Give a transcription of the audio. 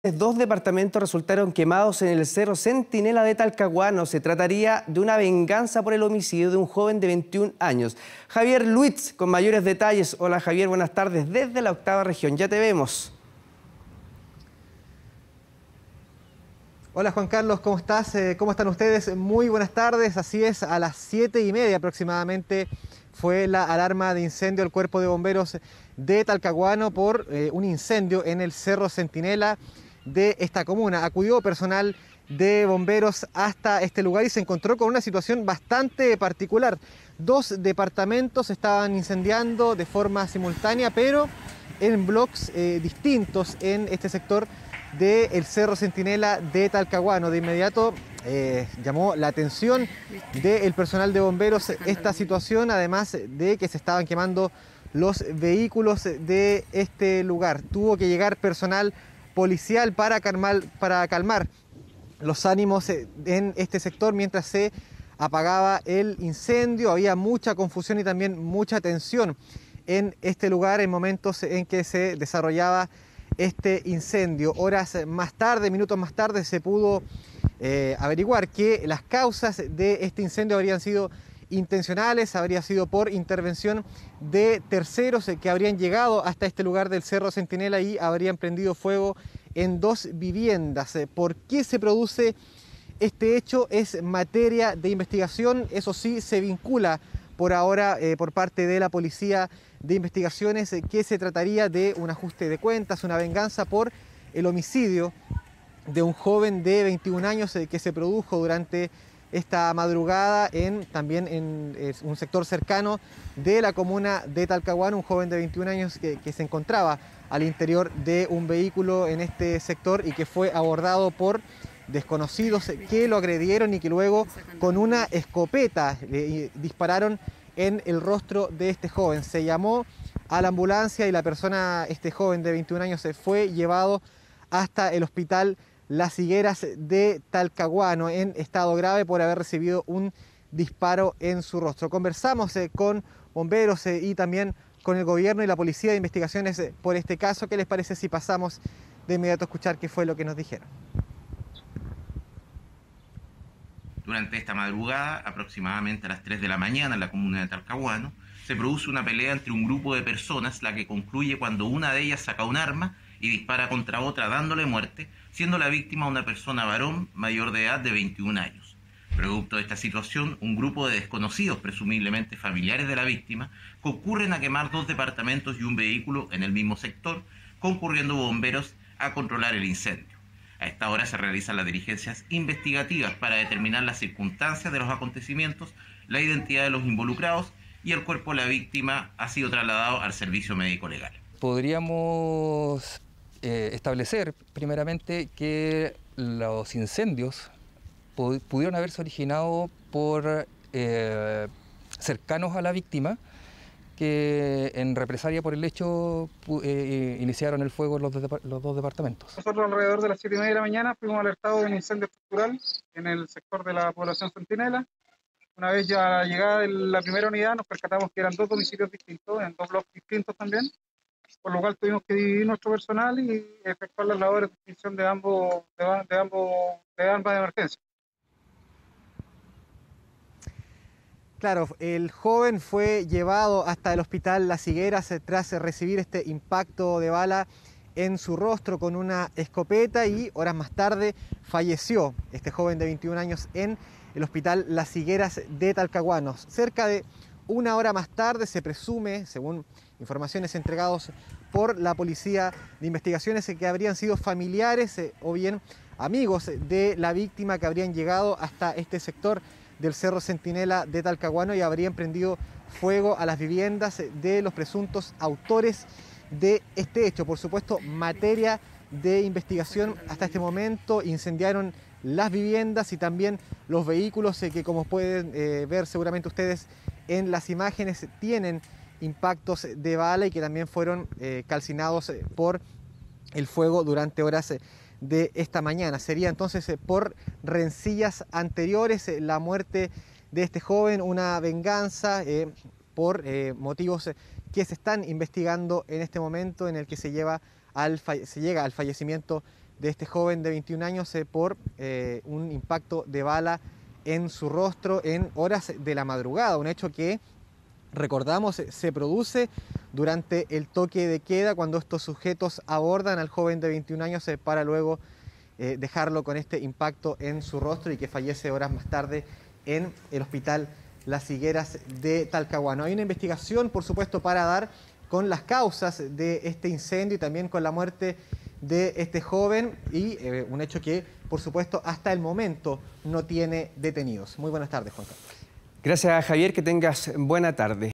Dos departamentos resultaron quemados en el Cerro Centinela de Talcahuano. Se trataría de una venganza por el homicidio de un joven de 21 años. Javier Luitz, con mayores detalles. Hola Javier, buenas tardes desde la octava región. Ya te vemos. Hola Juan Carlos, ¿cómo estás? ¿Cómo están ustedes? Muy buenas tardes. Así es, a las 7:30 aproximadamente fue la alarma de incendio del Cuerpo de Bomberos de Talcahuano por un incendio en el Cerro Centinela de esta comuna. Acudió personal de bomberos hasta este lugar y se encontró con una situación bastante particular. Dos departamentos estaban incendiando de forma simultánea, pero en bloques distintos en este sector del Cerro Centinela de Talcahuano. De inmediato llamó la atención del personal de bomberos esta situación, además de que se estaban quemando los vehículos de este lugar. Tuvo que llegar personal policial para calmar los ánimos en este sector mientras se apagaba el incendio. Había mucha confusión y también mucha tensión en este lugar en momentos en que se desarrollaba este incendio. Horas más tarde, minutos más tarde, se pudo averiguar que las causas de este incendio habrían sido intencionales, habría sido por intervención de terceros que habrían llegado hasta este lugar del Cerro Centinela y habrían prendido fuego en dos viviendas. ¿Por qué se produce este hecho? Es materia de investigación, eso sí, se vincula por ahora por parte de la Policía de Investigaciones que se trataría de un ajuste de cuentas, una venganza por el homicidio de un joven de 21 años que se produjo durante esta madrugada también en un sector cercano de la comuna de Talcahuano, un joven de 21 años que se encontraba al interior de un vehículo en este sector y que fue abordado por desconocidos que lo agredieron y que luego con una escopeta le dispararon en el rostro de este joven. Se llamó a la ambulancia y este joven de 21 años, se fue llevado hasta el hospital Las Higueras de Talcahuano en estado grave por haber recibido un disparo en su rostro. Conversamos con bomberos y también con el gobierno y la Policía de Investigaciones por este caso. ¿Qué les parece si pasamos de inmediato a escuchar qué fue lo que nos dijeron? Durante esta madrugada, aproximadamente a las 3 de la mañana, en la comuna de Talcahuano, se produce una pelea entre un grupo de personas, la que concluye cuando una de ellas saca un arma y dispara contra otra dándole muerte, siendo la víctima una persona varón mayor de edad de 21 años. Producto de esta situación, un grupo de desconocidos, presumiblemente familiares de la víctima, concurren a quemar dos departamentos y un vehículo en el mismo sector, concurriendo bomberos a controlar el incendio. A esta hora se realizan las diligencias investigativas para determinar las circunstancias de los acontecimientos, la identidad de los involucrados y el cuerpo de la víctima ha sido trasladado al servicio médico legal. Podríamos establecer primeramente que los incendios pudieron haberse originado por cercanos a la víctima, que en represalia por el hecho iniciaron el fuego en los dos departamentos. Nosotros alrededor de las 7:30 de la mañana fuimos alertados de un incendio estructural en el sector de la población Centinela. Una vez ya llegada la primera unidad nos percatamos que eran dos domicilios distintos, en dos bloques distintos también, por lo cual tuvimos que dividir nuestro personal y efectuar las labores de extinción de ambas emergencias. Claro, el joven fue llevado hasta el hospital Las Higueras tras recibir este impacto de bala en su rostro con una escopeta y horas más tarde falleció este joven de 21 años en el hospital Las Higueras de Talcahuano. Cerca de una hora más tarde se presume, según informaciones entregadas por la Policía de Investigaciones, que habrían sido familiares o bien amigos de la víctima que habrían llegado hasta este sector del Cerro Centinela de Talcahuano y habrían prendido fuego a las viviendas de los presuntos autores de este hecho. Por supuesto, materia de investigación hasta este momento. Incendiaron las viviendas y también los vehículos que, como pueden ver seguramente ustedes en las imágenes, tienen impactos de bala y que también fueron calcinados por el fuego durante horas de esta mañana. Sería entonces por rencillas anteriores la muerte de este joven, una venganza por motivos que se están investigando en este momento en el que se llega al fallecimiento de este joven de 21 años por un impacto de bala en su rostro en horas de la madrugada, un hecho que, recordamos, se produce durante el toque de queda cuando estos sujetos abordan al joven de 21 años para luego dejarlo con este impacto en su rostro y que fallece horas más tarde en el hospital Las Higueras de Talcahuano. Hay una investigación, por supuesto, para dar con las causas de este incendio y también con la muerte de este joven y un hecho que, por supuesto, hasta el momento no tiene detenidos. Muy buenas tardes, Juan Carlos. Gracias, Javier, que tengas buena tarde.